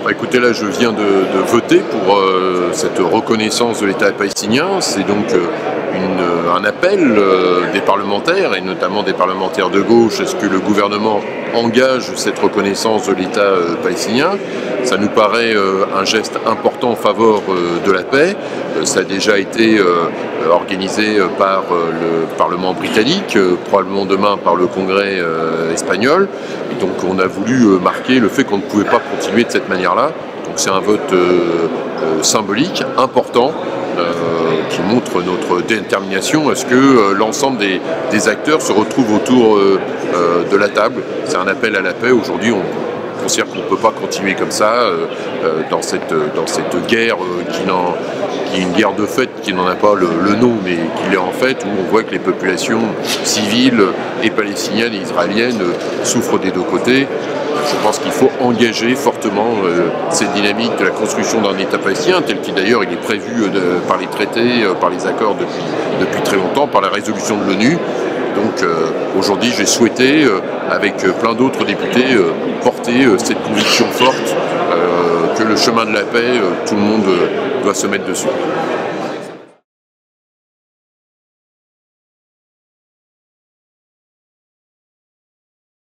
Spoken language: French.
Écoutez, là je viens de voter pour cette reconnaissance de l'État palestinien. C'est donc un appel des parlementaires, et notamment des parlementaires de gauche, à ce que le gouvernement engage cette reconnaissance de l'État palestinien. Ça nous paraît un geste important en faveur de la paix. Ça a déjà été organisé par le Parlement britannique, probablement demain par le Congrès espagnol. Et donc on a voulu marquer le fait qu'on ne pouvait pas continuer de cette manière-là. Donc c'est un vote symbolique, important, qui montre notre détermination à ce que l'ensemble des acteurs se retrouvent autour de la table. C'est un appel à la paix. Aujourd'hui, on considère qu'on ne peut pas continuer comme ça dans cette guerre qui est une guerre de fait, qui n'en a pas le nom, mais qui l'est en fait, où on voit que les populations civiles et palestiniennes et israéliennes souffrent des deux côtés. Je pense qu'il faut engager fortement cette dynamique de la construction d'un État palestinien, tel qu'il d'ailleurs il est prévu par les traités, par les accords depuis très longtemps, par la résolution de l'ONU. Donc aujourd'hui j'ai souhaité, avec plein d'autres députés, porter cette conviction forte que le chemin de la paix, tout le monde doit se mettre dessus.